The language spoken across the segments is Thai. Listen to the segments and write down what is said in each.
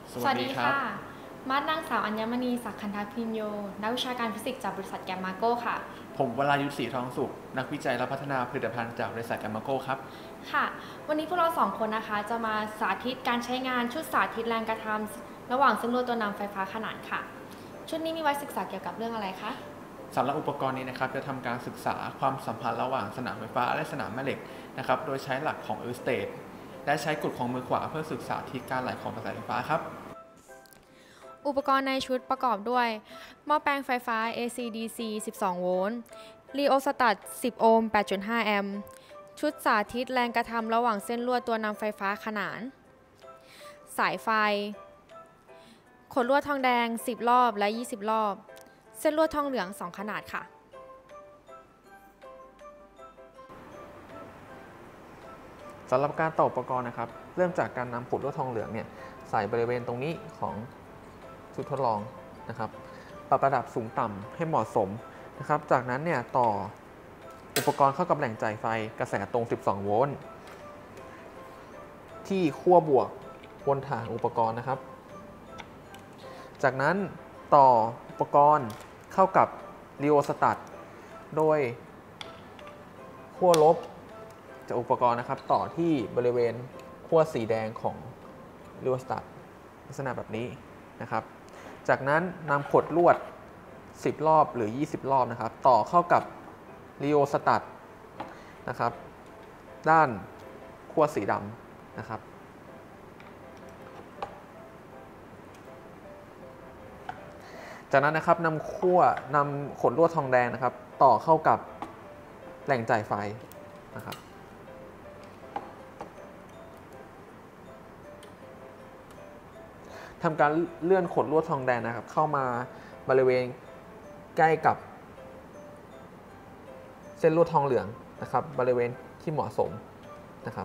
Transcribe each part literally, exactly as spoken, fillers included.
สวัสดีค่ะมาดนางสาวอัญมณีศักดิ์คันธพิญโยนักวิชาการฟิสิกส์จากบริษัทแกมมาโก้ค่ะผมวรายุทธศรีทองสุขนักวิจัยและพัฒนาผลิตภัณฑ์จากบริษัทแกมมาโก้ครับค่ะวันนี้พวกเราสองคนนะคะจะมาสาธิตการใช้งานชุดสาธิตแรงกระทำระหว่างเส้นลวดตัวนำไฟฟ้าขนานค่ะชุดนี้มีไว้ศึกษาเกี่ยวกับเรื่องอะไรคะสำหรับอุปกรณ์นี้นะครับจะทำการศึกษาความสัมพันธ์ระหว่างสนามไฟฟ้าและสนามแม่เหล็กนะครับโดยใช้หลักของเออร์สเตทและใช้กฎของมือขวาเพื่อศึกษาที่การไหลของกระแสไฟฟ้าครับอุปกรณ์ในชุดประกอบด้วยหม้อแปลงไฟฟ้า เอ ซี ดี ซี สิบสอง โวลต์รีโอสแตท สิบ โอห์ม แปดจุดห้า แอมป์ชุดสาธิตแรงกระทำระหว่างเส้นลวดตัวนำไฟฟ้าขนานสายไฟขดลวดทองแดงสิบรอบและยี่สิบรอบเส้นลวดทองเหลืองสองขนาดค่ะสำหรับการต่ออุปกรณ์นะครับเริ่มจากการนำขดลวดทองเหลืองเนี่ยใส่บริเวณตรงนี้ของชุดทดลองนะครับปรับระดับสูงต่ำให้เหมาะสมนะครับจากนั้นเนี่ยต่ออุปกรณ์เข้ากับแหล่งจ่ายไฟกระแสตรงสิบสองโวลต์ที่ขั้วบวกบนฐานอุปกรณ์นะครับจากนั้นต่ออุปกรณ์เข้ากับรีโอสแตทโดยขั้วลบจากอุปกรณ์นะครับต่อที่บริเวณขั้วสีแดงของรีโอสแตทลักษณะแบบนี้นะครับจากนั้นนำขดลวดสิบรอบหรือยี่สิบรอบนะครับต่อเข้ากับรีโอสแตทนะครับด้านขั้วสีดำนะครับจากนั้นนะครับนำขั้วนำขดลวดทองแดงนะครับต่อเข้ากับแหล่งจ่ายไฟนะครับทำการเลื่อนขดลวดทองแดงนะครับเข้ามาบริเวณใกล้กับเส้นลวดทองเหลืองนะครับบริเวณที่เหมาะสมนะครับ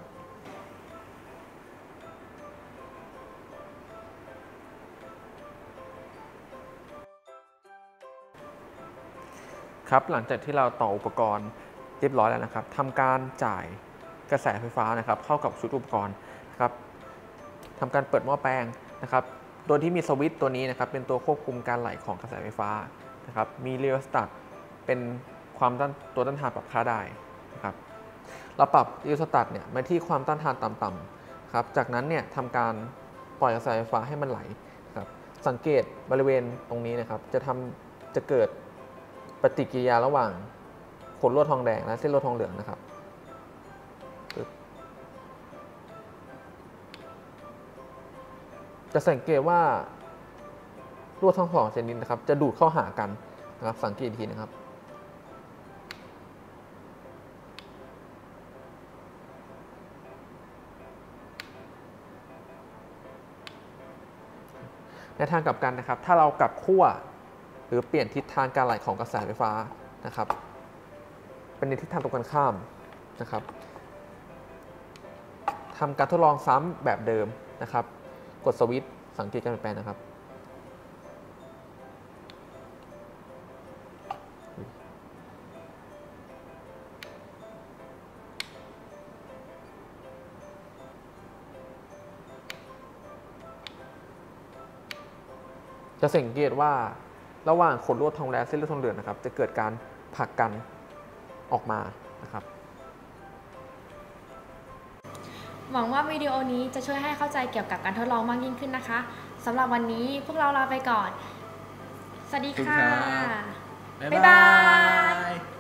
ครับหลังจากที่เราต่ออุปกรณ์เรียบร้อยแล้วนะครับทำการจ่ายกระแสไฟฟ้านะครับเข้ากับชุดอุปกรณ์นะครับทำการเปิดหม้อแปลงนะครับโดยที่มีสวิตช์ตัวนี้นะครับเป็นตัวควบคุมการไหลของกระแสไฟฟ้านะครับมีรีโอสแตทเป็นความต้านตัวต้านทานปรับค่าได้นะครับเราปรับรีโอสแตทเนี่ยมาที่ความต้านทานต่ำๆครับจากนั้นเนี่ยทำการปล่อยกระแสไฟฟ้าให้มันไหลครับสังเกตบริเวณตรงนี้นะครับจะทำจะเกิดปฏิกิริยาระหว่างขดลวดทองแดงและเส้นลวดทองเหลืองนะครับจะสังเกตว่าลวดทั้งสองชนิดนะครับจะดูดเข้าหากันนะครับสังเกตทีนะครับในทางกลับกันนะครับถ้าเรากลับขั้วหรือเปลี่ยนทิศทางการไหลของกระแสไฟฟ้านะครับเป็นในทิศทางตรงกันข้ามนะครับทำการทดลองซ้ำแบบเดิมนะครับกดสวิตช์สังเกตการเปลี่ยนแปลงนะครับจะสังเกตว่าระหว่างขดลวดทองแดงเส้นลวดทองเหลืองนะครับจะเกิดการผลักกันออกมานะครับหวังว่าวิดีโอนี้จะช่วยให้เข้าใจเกี่ยวกับการทดลองมากยิ่งขึ้นนะคะสำหรับวันนี้พวกเราลาไปก่อนสวัสดีค่ะบ๊ายบาย